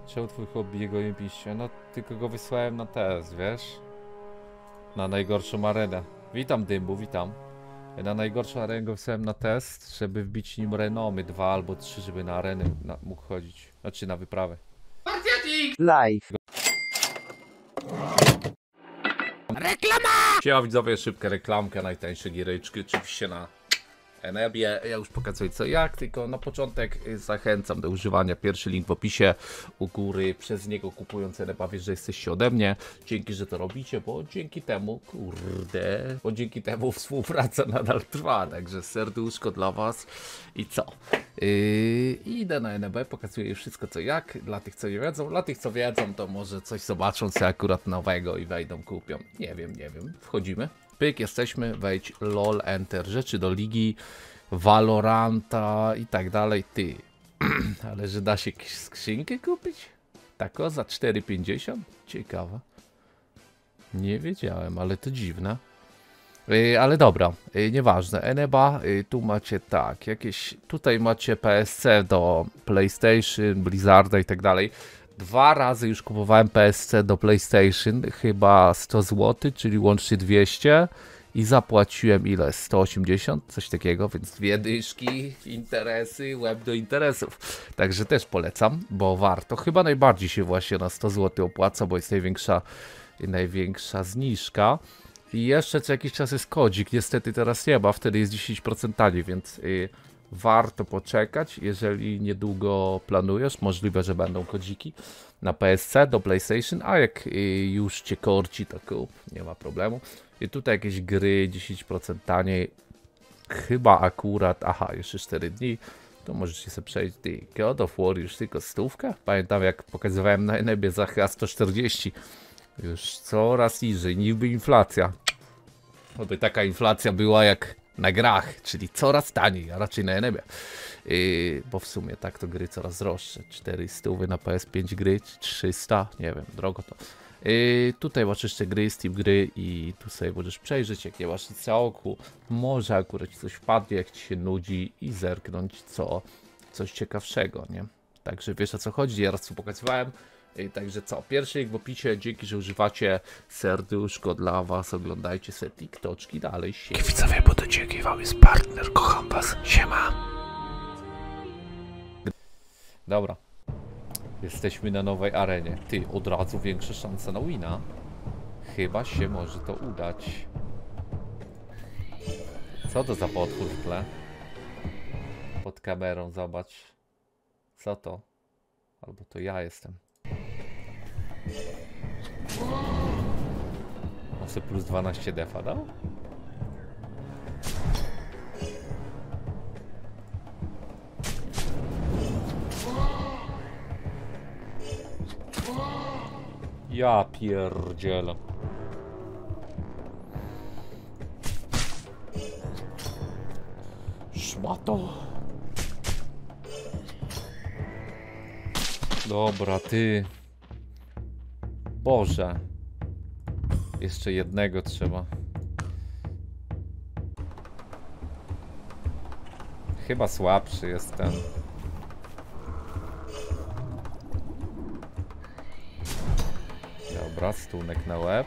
Czemu twój hobby jego nie pisze? No tylko go wysłałem na test, wiesz? Na najgorszą arenę. Witam Dymbu, witam. Na najgorszą arenę go wysłałem na test, żeby wbić nim renomy 2 albo 3, żeby na arenę mógł chodzić. Znaczy na wyprawę. Live. Reklama! Siema widzowie, szybka reklamka, najtańsze giereczki oczywiście na Enebie. Ja już pokazuję co jak, tylko na początek zachęcam do używania. Pierwszy link w opisie u góry, przez niego kupując Eneba wiesz, że jesteście ode mnie. Dzięki, że to robicie, bo dzięki temu, bo dzięki temu współpraca nadal trwa, także serduszko dla was. I co? Idę na NB, pokazuję wszystko co jak, dla tych co nie wiedzą, dla tych co wiedzą to może coś zobaczą co akurat nowego i wejdą, kupią. Nie wiem, wchodzimy. Pyk, jesteśmy, wejdź, lol, enter, rzeczy do ligi, Valoranta i tak dalej, ty. Ale że da się skrzynkę kupić? Tako za 4,50? Ciekawe. Nie wiedziałem, ale to dziwne. Ale dobra, nieważne. Eneba, tu macie tak, jakieś, tutaj macie PSC do PlayStation, Blizzarda i tak dalej. 2 razy już kupowałem PSC do PlayStation, chyba 100 zł, czyli łącznie 200 i zapłaciłem ile? 180? Coś takiego, więc 2 dyszki, interesy, web do interesów. Także też polecam, bo warto. Chyba najbardziej się właśnie na 100 zł opłaca, bo jest największa zniżka. I jeszcze co jakiś czas jest kodzik, niestety teraz nie ma, wtedy jest 10% taniej, więc warto poczekać, jeżeli niedługo planujesz, możliwe, że będą kodziki na PSC do PlayStation, a jak już cię korci, to kup, nie ma problemu. I tutaj jakieś gry 10% taniej, chyba akurat, aha, jeszcze 4 dni, to możesz się sobie przejść, God of War już tylko 100. Pamiętam jak pokazywałem na Enebie za chyba 140. Już coraz niżej, niby inflacja. Oby taka inflacja była jak na grach, czyli coraz taniej, a raczej na Enebie. Bo w sumie tak to gry coraz droższe. 400 na PS5 gry, 300, nie wiem, drogo to. Tutaj masz jeszcze gry, Steam gry i tu sobie możesz przejrzeć, jak nie masz nic na oku. Może akurat ci coś wpadnie, jak ci się nudzi i zerknąć coś ciekawszego, nie? Także wiesz o co chodzi, ja raz tu pokazywałem. Także co, pierwszy link w opisie, dzięki, że używacie, serduszko dla was, oglądajcie se TikToczki, dalej się. Widzowie, bo do dzięki wam jest partner, kocham was, siema. Dobra, jesteśmy na nowej arenie, ty, od razu większa szansa na wina, chyba się może to udać. Co to za potwór w tle? Pod kamerą, zobacz. Co to? Albo to ja jestem. On sobie plus 12 defa dał? Ja pierdzielę. Szmato. Dobra, ty. Boże. Jeszcze jednego trzeba. Chyba słabszy jest ten. Dobra, stunek na łeb.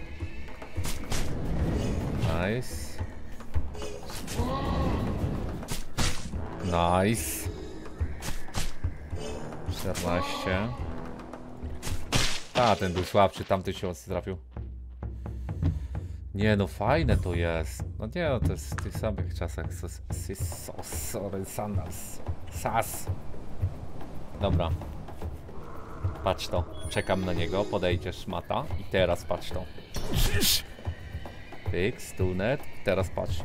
Nice. Nice. 14. A, ten był słabszy, tamty się mocno trafił. Nie no, fajne to jest. No nie no, to jest w tych samych czasach. Sorry, Sandals. Sas. Dobra. Patrz to. Czekam na niego, podejdzie szmata. I teraz patrz to. Pyk, stunet. Teraz patrz.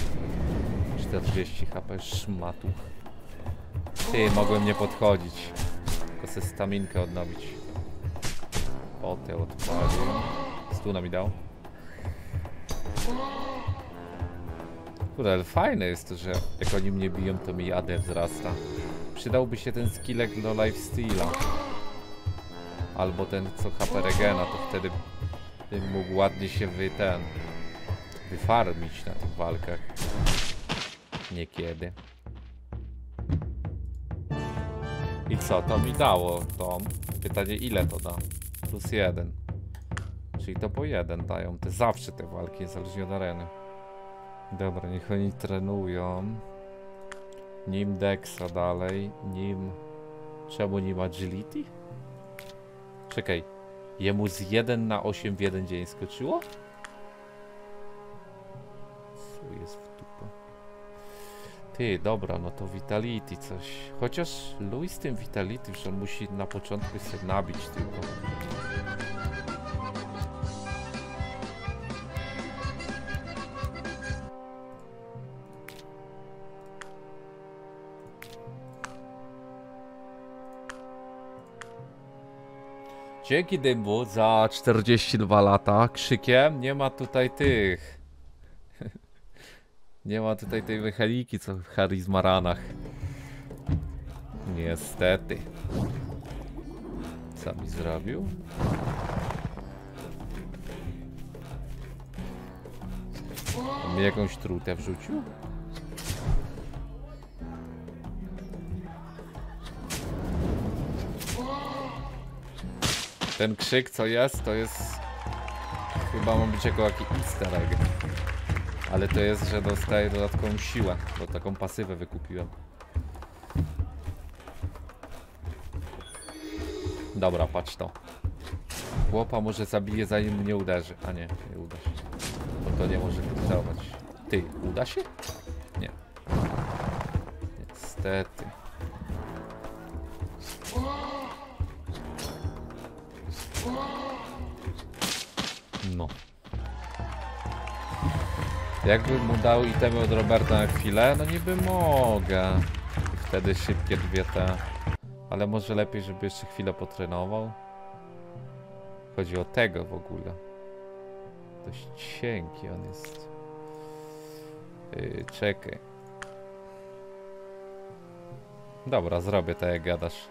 40 HP szmatu. Ty, mogłem nie podchodzić. Tylko sobie staminkę odnowić. Potę odpalił. Stuna mi dał. Kurde, ale fajne jest to, że jak oni mnie biją, to mi AD wzrasta. Przydałby się ten skillek do lifesteala. Albo ten co HP regena, to wtedy bym mógł ładnie się wyfarmić na tych walkach. Niekiedy. I co? To mi dało to. Pytanie, ile to da? +1. Czyli to po 1 dają. Te zawsze te walki, niezależnie od areny. Dobra, niech oni trenują. Nim Dexa dalej. Nim... Czemu nim Agility? Czekaj. Jemu z 1 na 8 w jeden dzień skoczyło? Co jest w dupę? Ty, dobra, no to Vitality coś. Chociaż Louis z tym Vitality, że musi na początku sobie nabić tylko. Dzięki Dymbu za 42 lata. Krzykiem nie ma tutaj tych. Nie ma tutaj tej mechaniki co w Charizmaranach. Niestety. Co mi zrobił? On mi jakąś trutę wrzucił? Ten krzyk co jest, to jest... Chyba ma być jako jakiś easter egg. Ale to jest, że dostaję dodatkową siłę, bo taką pasywę wykupiłem. Dobra, patrz to. Chłopa może zabije zanim mnie uderzy. A nie, nie uda się. Bo to nie może krytować. Ty, uda się? Nie. Niestety. No. Jakbym mu dał itemy od Roberta na chwilę? No niby mogę. I wtedy szybkie dwie te. Ale może lepiej, żeby jeszcze chwilę potrenował. Chodzi o tego w ogóle. Dość cienki on jest. Czekaj. Dobra, zrobię tak jak gadasz.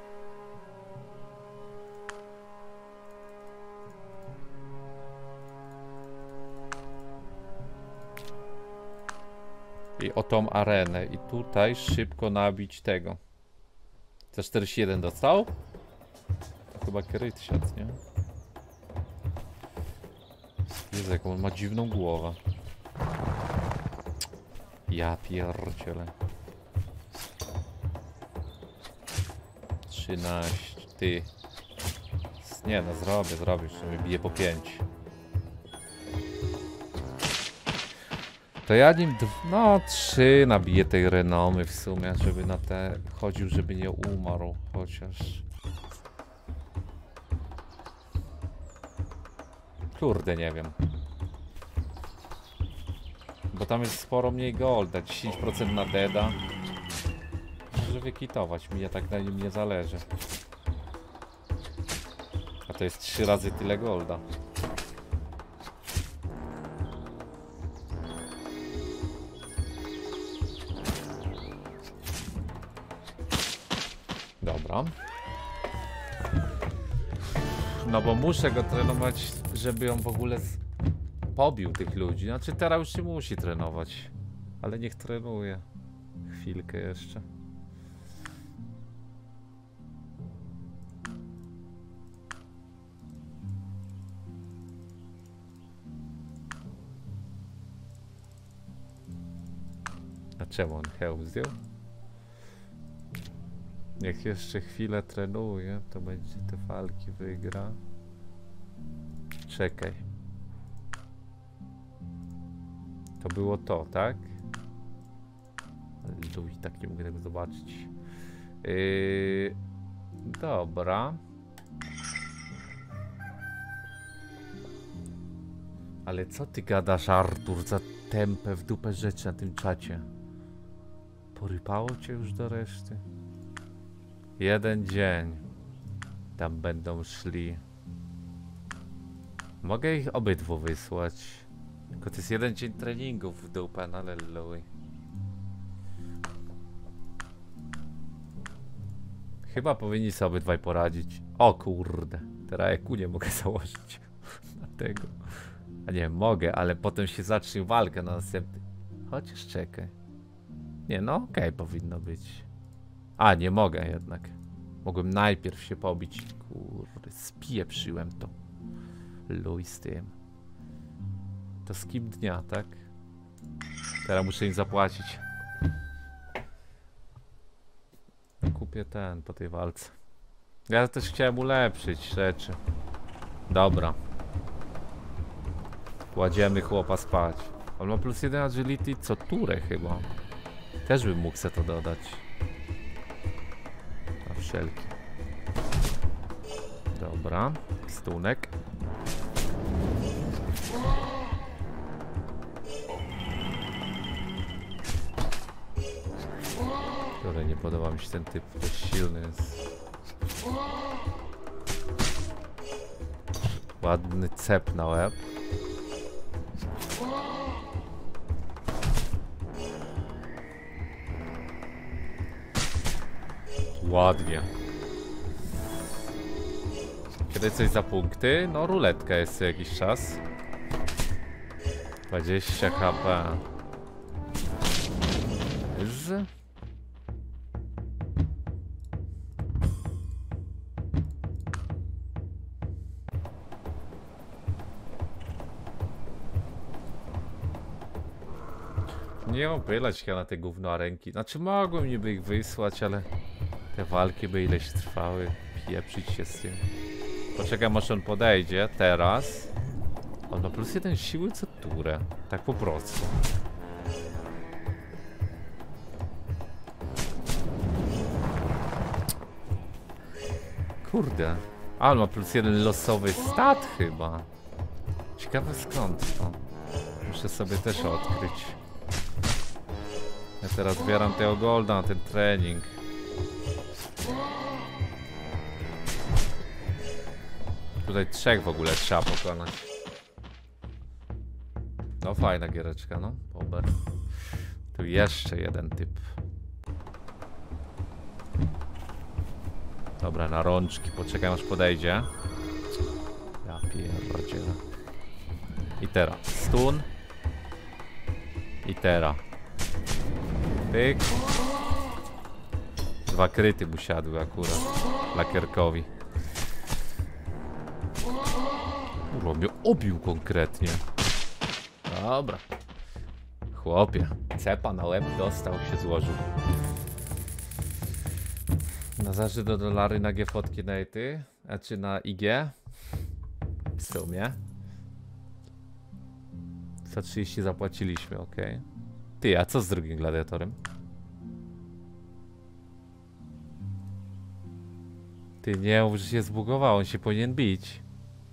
I o tą arenę. I tutaj szybko nabić tego. Za 41 dostał? To chyba kryt siadł, nie? Jezu, jaką on ma dziwną głowę. Ja pierdzielę. 13. Ty. Nie no, zrobię. Jeszcze mnie bije po 5. To ja nim, no 3 nabiję tej renomy w sumie, żeby na te chodził, żeby nie umarł, chociaż... Kurde, nie wiem. Bo tam jest sporo mniej golda, 10% na deada. Może wykitować, mnie tak na nim nie zależy. A to jest 3 razy tyle golda. Dobra. No bo muszę go trenować, żeby on w ogóle pobił tych ludzi. Znaczy teraz już się musi trenować. Ale niech trenuje. Chwilkę jeszcze. A czemu on hełm zdjął? Niech jeszcze chwilę trenuje, to będzie te walki wygra. Czekaj. To było to, tak? I tak nie mogę tego zobaczyć. Dobra. Ale co ty gadasz, Artur, za tempę w dupę rzeczy na tym czacie? Porypało cię już do reszty? Jeden dzień. Tam będą szli. Mogę ich obydwu wysłać. Tylko to jest jeden dzień treningów w dupę, no ale luj. Chyba powinni sobie obydwaj poradzić. O kurde. Teraz EQ nie mogę założyć. Dlatego. A nie, mogę, ale potem się zacznie walkę na następny. Chociaż czekaj. Nie, no okej, powinno być. A, nie mogę jednak. Mogłem najpierw się pobić. Kurde, spieprzyłem to. Luj z tym. To skip dnia, tak? Teraz muszę im zapłacić. Kupię ten po tej walce. Ja też chciałem ulepszyć rzeczy. Dobra. Kładziemy chłopa spać. On ma +1 agility co turę chyba. Też bym mógł sobie to dodać. Na wszelki. Dobra. Stunek. Który nie podoba mi się ten typ. Dość silny jest. Ładny cep na łeb. Ładnie. Kiedy coś za punkty? No ruletka jest co jakiś czas. 20 HP. Z... Nie opylać się na te gówno ręki. Znaczy mogłem niby ich wysłać, ale te walki by ileś trwały. Pieprzyć się z tym. Poczekam aż on podejdzie. Teraz. On ma +1 siły co turę. Tak po prostu. Kurde. A on ma +1 losowy stat chyba. Ciekawe skąd to. Muszę sobie też odkryć. Ja teraz zbieram tego golda na ten trening. Tutaj 3 w ogóle trzeba pokonać. No fajna giereczka, no. Pober. Tu jeszcze jeden typ. Dobra, na rączki. Poczekam aż podejdzie. Ja pierdzielę. I teraz stun. I teraz. Pyk. 2 kryty mu siadły akurat. Lakierkowi. Kurwa, mnie obił konkretnie. Dobra. Chłopie. Cepa na łeb dostał, się złożył. Na zażyć do dolary na G fotki na ety, a czy na IG? W sumie. Za 30 zapłaciliśmy, ok. Ty, a co z drugim gladiatorem? Ty, nie mów, że się zbugował, on się powinien bić.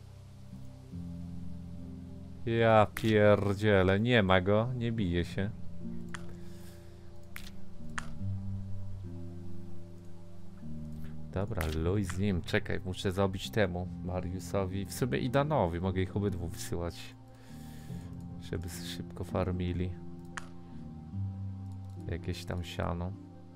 Ja pierdzielę, nie ma go, nie bije się. Dobra, luj z nim, czekaj, muszę zrobić temu Mariusowi, w sumie i Danowi, mogę ich obydwu wysyłać. Żeby szybko farmili. Jakieś tam siano.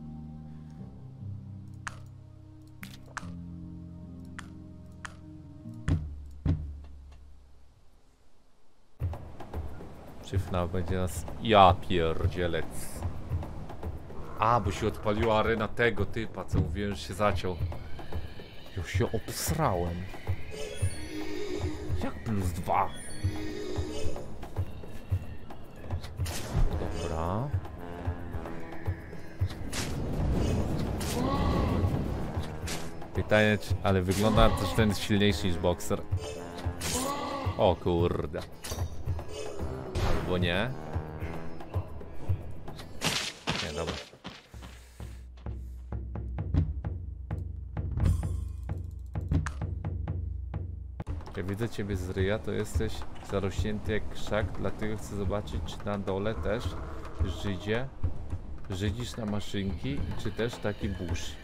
Czy FNAF będzie nas... Ja pierdzielec. A, bo się odpaliła arena tego typa, co mówiłem, że się zaciął. Już się obsrałem. Jak +2? Dobra. Pytanie, czy... ale wygląda to, że ten jest silniejszy niż bokser. O kurde. Albo nie. Nie, dobra. Jak widzę ciebie z ryja, to jesteś zarośnięty jak krzak, dlatego chcę zobaczyć, czy na dole też żydzisz na maszynki, czy też taki burz.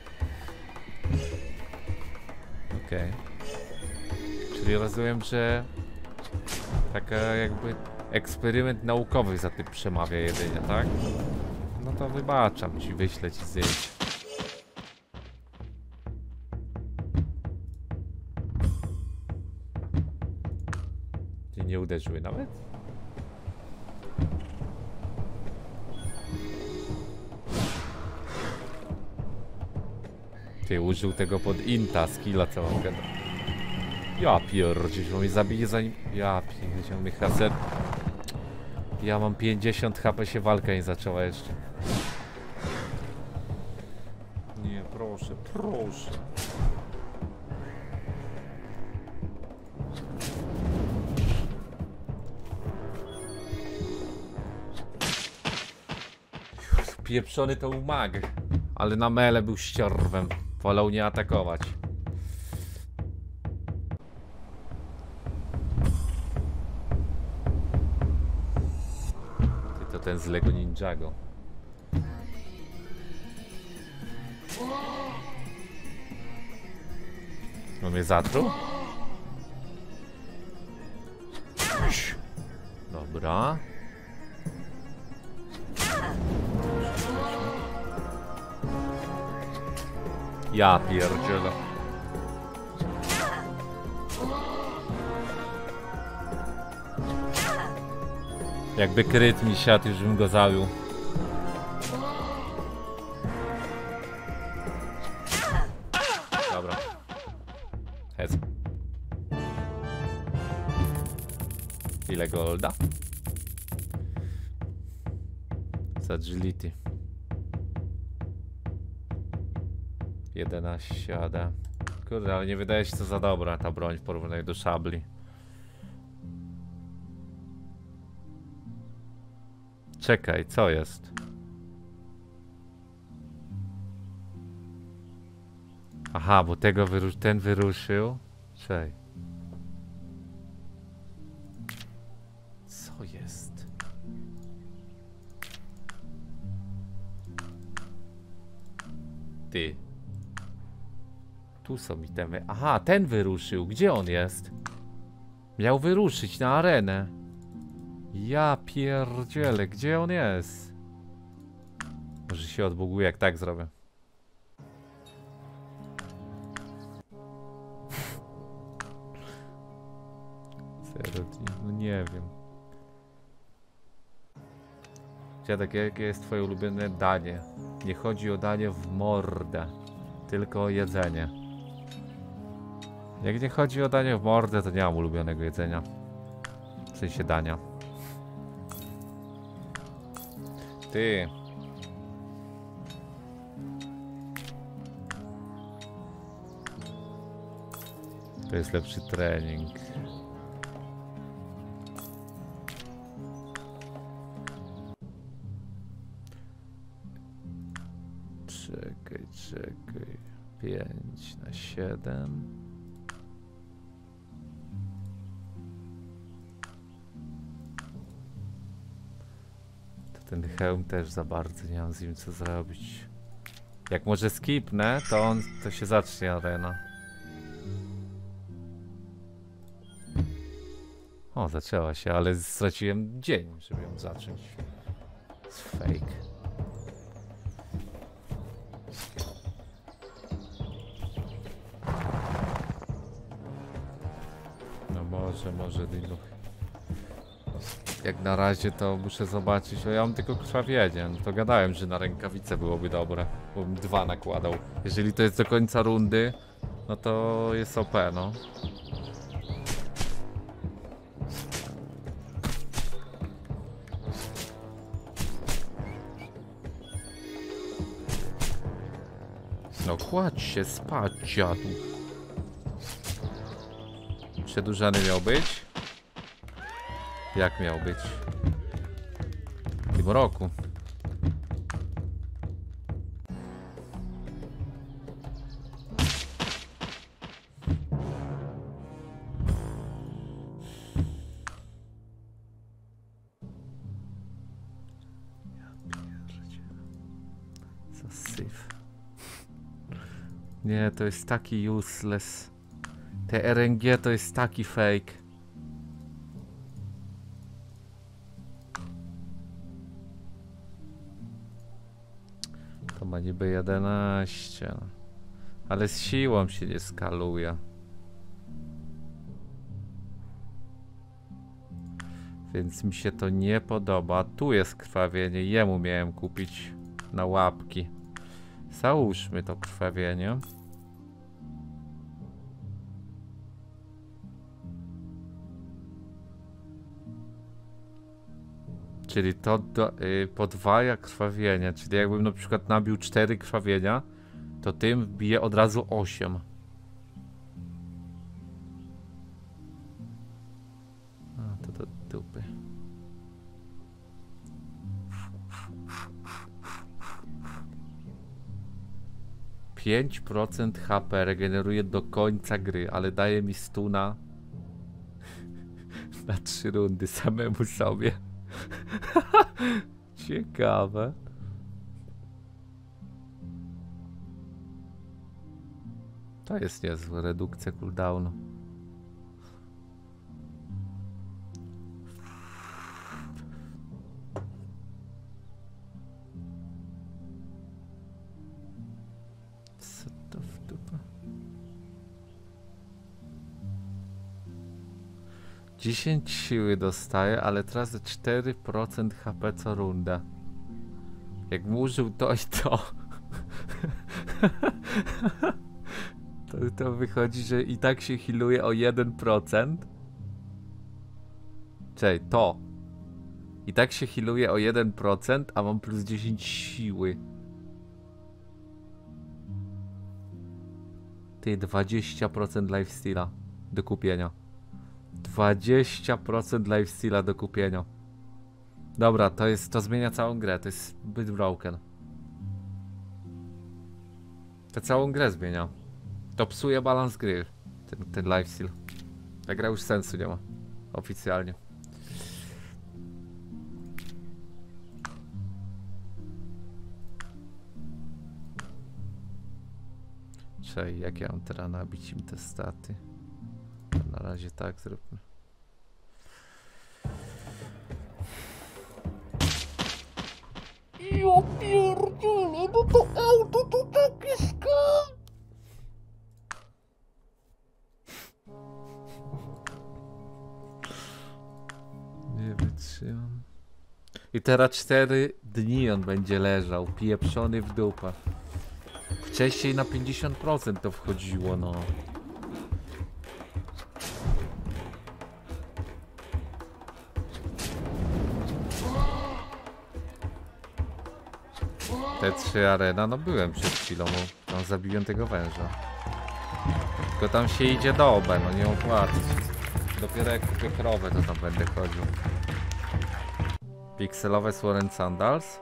Okej. Czyli rozumiem, że taka jakby eksperyment naukowy za tym przemawia jedynie, tak? No to wybaczam ci, wyślę ci zdjęcie. Cię nie uderzyły nawet? Ty użył tego pod inta, skilla całą gadę. Ja pierdzieć, bo mnie zabije zanim... Ja pierdzieć, mnie haser. Ja mam 50 HP, się walka nie zaczęła jeszcze. Nie, proszę, proszę. Pieprzony to był mag, ale na mele był ściorwem. Wolał nie atakować. Ty to ten z Lego Ninjago. No mnie zatruł? Dobra. Ja pierdzielę. Jakby kryt mi siadł, już bym go zabił. Dobra. Hez. Ile golda? Z agility. 11 AD. Kurde, ale nie wydaje się to za dobra ta broń w porównaniu do szabli. Czekaj, co jest? Aha, bo tego ten wyruszył. Czekaj. Co jest? Ty. Tu są itemy. Aha, ten wyruszył. Gdzie on jest? Miał wyruszyć na arenę. Ja pierdzielę, gdzie on jest? Może się odbuguje, jak tak zrobię. No nie wiem. Dziadek, jakie jest twoje ulubione danie? Nie chodzi o danie w mordę, tylko o jedzenie. Jak nie chodzi o danie w mordę, to nie mam ulubionego jedzenia. W sensie dania. Ty. To jest lepszy trening. Czekaj. 5 na 7. To ten hełm też za bardzo nie mam z nim co zrobić. Jak może skipnę, to się zacznie arena. O, zaczęła się, ale straciłem dzień, żeby ją zacząć. To jest fake. Może dyluch. Jak na razie to muszę zobaczyć, o ja mam tylko krwawienie, no to gadałem, że na rękawice byłoby dobre, bo bym 2 nakładał. Jeżeli to jest do końca rundy, no to jest OP, no. No kładź się spać, dziadu. Przedłużany miał być? Jak miał być? W tym roku. Co syf. Nie, to jest taki useless. Te RNG to jest taki fake. To ma niby 11. Ale z siłą się nie skaluje. Więc mi się to nie podoba. Tu jest krwawienie. Jemu miałem kupić na łapki. Załóżmy to krwawienie. Czyli to podwaja krwawienie. Czyli jakbym na przykład nabił 4 krwawienia, to tym wbije od razu 8. A, to do dupy. %, HP regeneruje do końca gry, ale daje mi stuna na 3 rundy samemu sobie. Ciekawe. To jest niezła redukcja cooldownu. Co to w dupę? 10 siły dostaje, ale teraz 4% HP co runda. Jakbym użył to i to. To wychodzi, że i tak się healuje o 1%. Czekaj, to. I tak się healuje o 1%, a mam plus 10 siły. Ty, 20% lifesteala do kupienia. 20% lifesteala do kupienia. Dobra, to zmienia całą grę, to jest zbyt broken. To całą grę zmienia. To psuje balans gry, ten lifesteal. Ta gra już sensu nie ma. Oficjalnie. Czekaj, jak ja mam teraz nabić im te staty? Na razie tak zróbmy. Ja pierdzielę, no to auto to taki skam! Nie wytrzymam. I teraz 4 dni on będzie leżał, pieprzony w dupę. Wcześniej na 50% to wchodziło, no. Te 3 arena, no byłem przed chwilą, bo tam zabiłem tego węża. Tylko tam się idzie do OB, no nie opłaca. Dopiero jak kupię krowę, to tam będę chodził. Pikselowe Sword Sandals?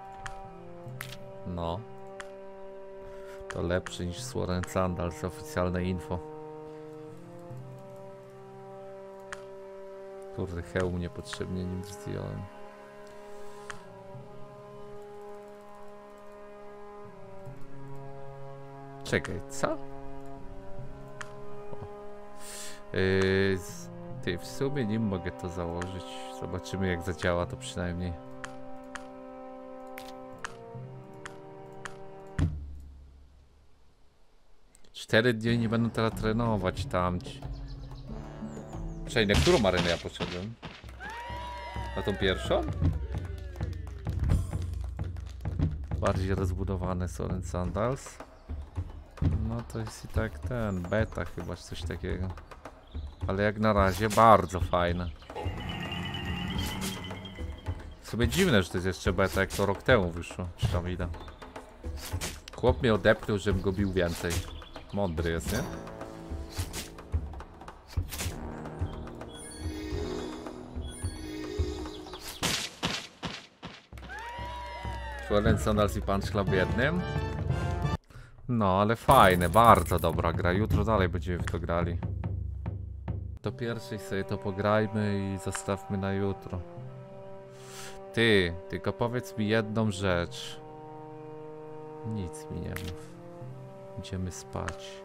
No. To lepsze niż Sword Sandals, oficjalne info. Kurde, hełm niepotrzebnie nim zdjąłem. Czekaj, co? Ty, w sumie nim mogę to założyć. Zobaczymy jak zadziała to przynajmniej. Cztery dni nie będą teraz trenować tamci. Czekaj, na którą arenę ja poszedłem? Na tą pierwszą? Bardziej rozbudowane Sword Sandals. No to jest i tak ten, beta chyba, czy coś takiego. Ale jak na razie bardzo fajne. W sumie dziwne, że to jest jeszcze beta, jak to rok temu wyszło. Czy tam ile? Chłop mnie odepnął, żebym go bił więcej. Mądry jest, nie? Sword Sandals i Punch Club jednym. No, ale fajne, bardzo dobra gra. Jutro dalej będziemy w to grali. Do pierwszej sobie to pograjmy i zostawmy na jutro. Ty, tylko powiedz mi jedną rzecz. Nic mi nie mów. Idziemy spać.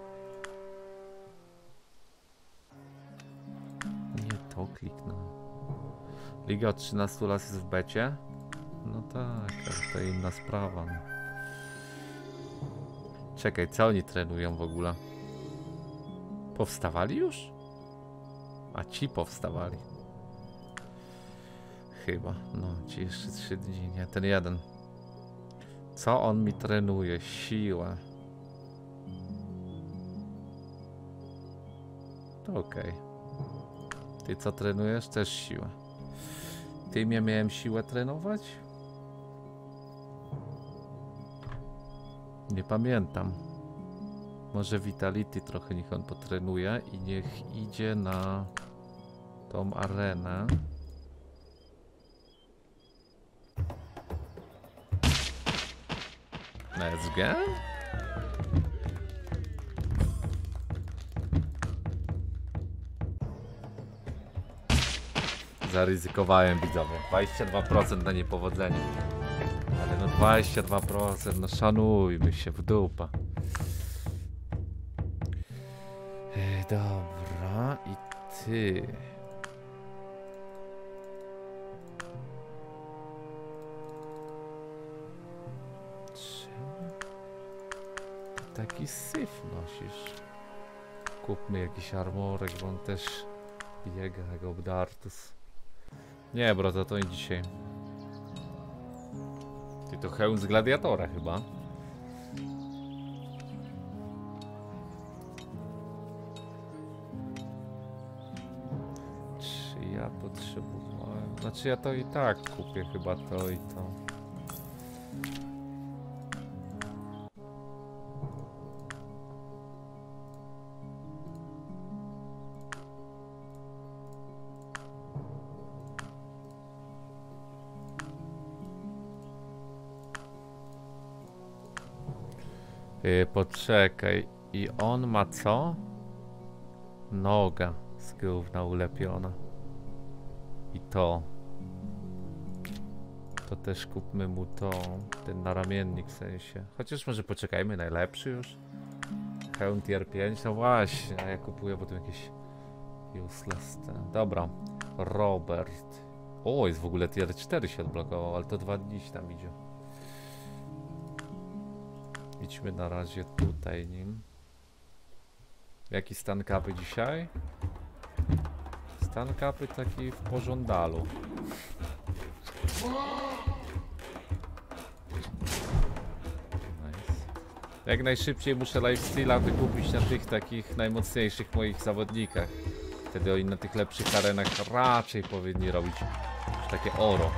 Nie to kliknąłem. Liga od 13 lat jest w becie? No tak, ale to inna sprawa. No. Czekaj, co oni trenują w ogóle? Powstawali już? A ci powstawali. Chyba, no, ci jeszcze 3 dni, nie, ten jeden. Co on mi trenuje? Siłę. To okej. Ty co trenujesz? Też siłę. tym ja miałem siłę trenować? Nie pamiętam. Może Vitality trochę niech on potrenuje i niech idzie na tą arenę. Let's go. Zaryzykowałem, widzowie. 22% na niepowodzenie. Ale no 22%, no szanujmy się w dupa. Dobra, i ty. Czemu taki syf nosisz? Kupmy jakiś armorek, bo on też biega jak obdartus. Nie, bro, to nie dzisiaj. Ty to hełm z gladiatora chyba. Czy ja potrzebowałem? Znaczy ja to i tak kupię chyba to i to. Poczekaj, i on ma co? Noga z gówna ulepiona. I to. To też kupmy mu to. Ten naramiennik w sensie. Chociaż może poczekajmy, najlepszy już. Hełm tier 5, no właśnie, a ja kupuję potem jakieś useless ten. Dobra, Robert. O, jest w ogóle tier 4 się odblokował, ale to 2 dni tam idzie. Idźmy na razie tutaj nim. Jaki stan kapy dzisiaj? Stan kapy taki w pożądalu. Nice. Jak najszybciej muszę lifesteala wykupić na tych takich najmocniejszych moich zawodnikach. Wtedy oni na tych lepszych arenach raczej powinni robić już takie oro.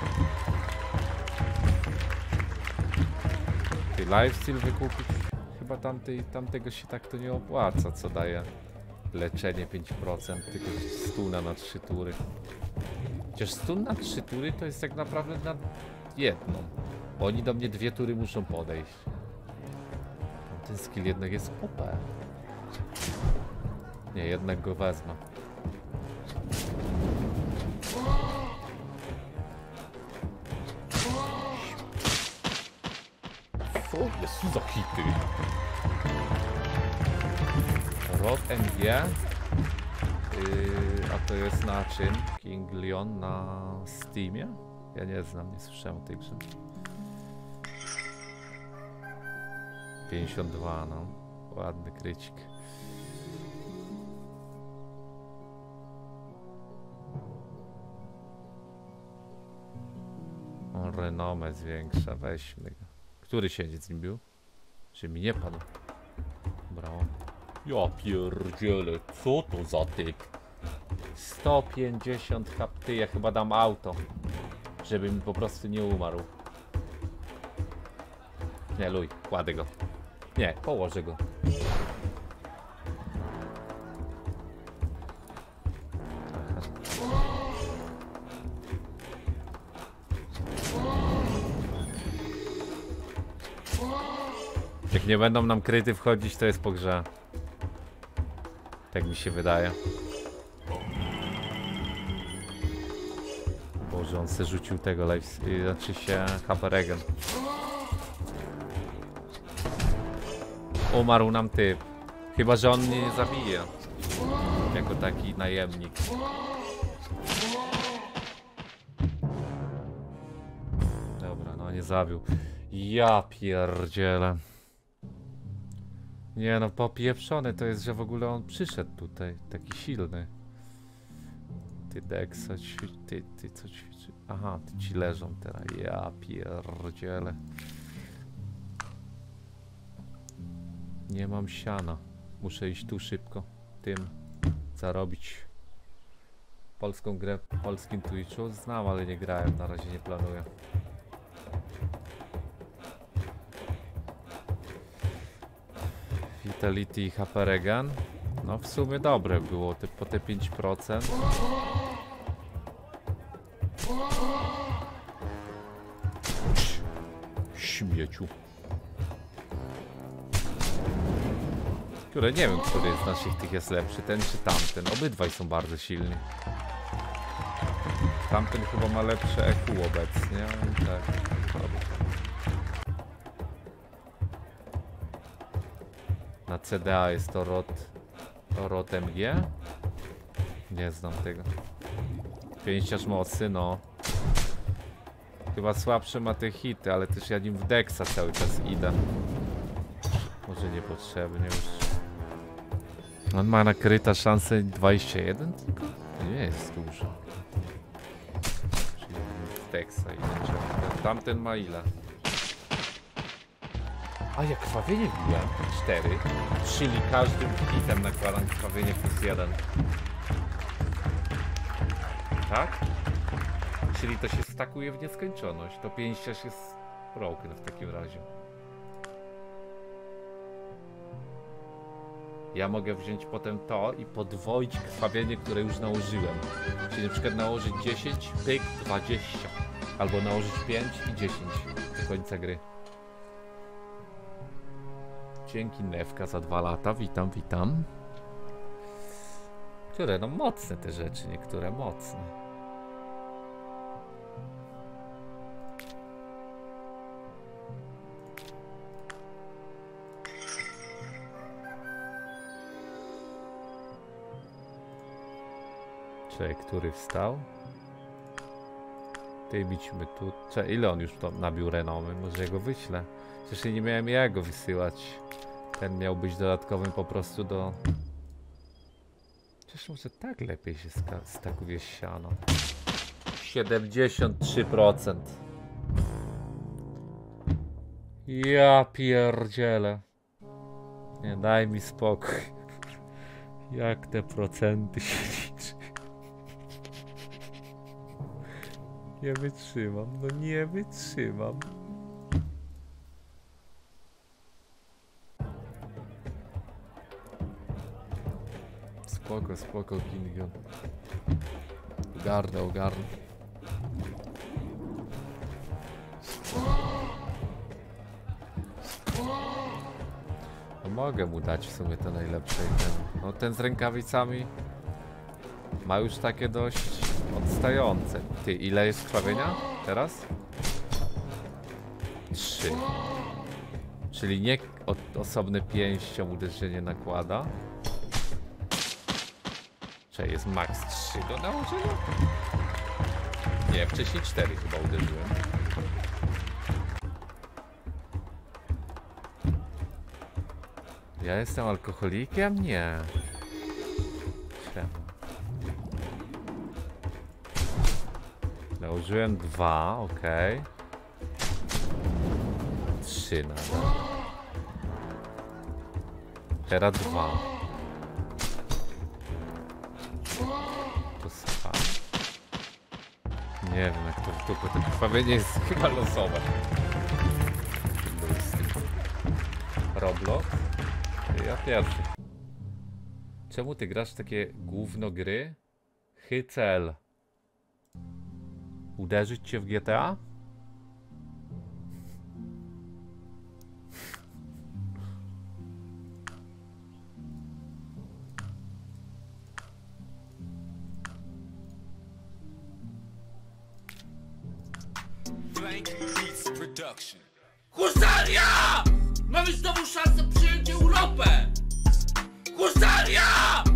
Lifesteal wykupić? Chyba tamtego się tak to nie opłaca, co daje leczenie 5%, tylko stuna na 3 tury. Chociaż stun na 3 tury to jest tak naprawdę na jedną. Oni do mnie 2 tury muszą podejść. Ten skill jednak jest OP. Nie, jednak go wezmę. Co jest za hity? Rod MG. A to jest na czym? King Leon na Steamie? Ja nie znam, nie słyszałem o tej grze. 52, no. Ładny krycik. On renomę zwiększa, weźmy go. Który siedzieć z nim był? Czy mi nie padł? Brawo. Ja pierdzielę, co to za typ? 150 kapty, ja chyba dam auto, żeby mi po prostu nie umarł. Nie, luj, kładę go. Nie, położę go. Jak nie będą nam kryty wchodzić, to jest po grze. Tak mi się wydaje. Boże, on se rzucił tego live, znaczy się HP Regen. Umarł nam typ. Chyba że on mnie nie zabije. Jako taki najemnik. Dobra, no nie zabił. Ja pierdzielę. Nie no, popieprzony to jest, że w ogóle on przyszedł tutaj, taki silny. Ty Dex, ty co ćwiczy? Aha, ty ci leżą teraz, ja pierdzielę. Nie mam siana, muszę iść tu szybko, tym zarobić. polską grę w polskim Twitchu? Znam, ale nie grałem, na razie nie planuję. Vitality i HP Regen. No w sumie dobre było, po te 5%. Śmieciu. Które nie wiem, który z naszych tych jest lepszy, ten czy tamten. Obydwaj są bardzo silni. Tamten chyba ma lepsze EQ obecnie, tak. Na CDA jest to ROT MG? Nie znam tego. Pięściarz mocy, no. Chyba słabsze ma te hity, ale też ja nim w Dexa cały czas idę. Może niepotrzebnie już. On ma nakryta szansę 21 tylko? To nie jest dużo. Czyli w Dexa idę. Tamten ma ile? A ja krwawienie wbiłem 4, czyli każdym hitem nakładam krwawienie +1. Tak? Czyli to się stakuje w nieskończoność. To pięściarz jest broken w takim razie. Ja mogę wziąć potem to i podwoić krwawienie, które już nałożyłem. Czyli na przykład nałożyć 10, pyk, 20. Albo nałożyć 5 i 10 do końca gry. Dzięki Newka za 2 lata, witam, witam. Które, no mocne te rzeczy, niektóre mocne. Czekaj, który wstał? Ty bićmy tu. Czekaj, ile on już to nabił renomy? Może ja go wyślę? Przecież nie miałem ja go wysyłać. Ten miał być dodatkowym po prostu do... Przecież może tak lepiej się stakuje siano. 73%. Ja pierdzielę. Nie, daj mi spokój. Jak te procenty się liczy. Nie wytrzymam, no nie wytrzymam. Spoko, spoko, Kingion. Ogarnę, ogarnę. No mogę mu dać w sumie te najlepsze itemy. No ten z rękawicami ma już takie dość odstające. Ty, ile jest krwawienia teraz? 3. Czyli nie osobne pięścią uderzenie nakłada. Czy jest max 3 do nałożenia? Nie, wcześniej 4 chyba uderzyłem. Ja jestem alkoholikiem? Nie. Czemu? Nałożyłem 2, ok. 3 nadal. Teraz 2. To spa. Nie wiem jak to w dupę. To krwawienie jest chyba losowe. Roblox? Ja pierwszy. Czemu ty grasz w takie gówno gry? Hycel. Uderzyć cię w GTA? Husaria! Mamy znowu szansę przyjąć Europę! Husaria!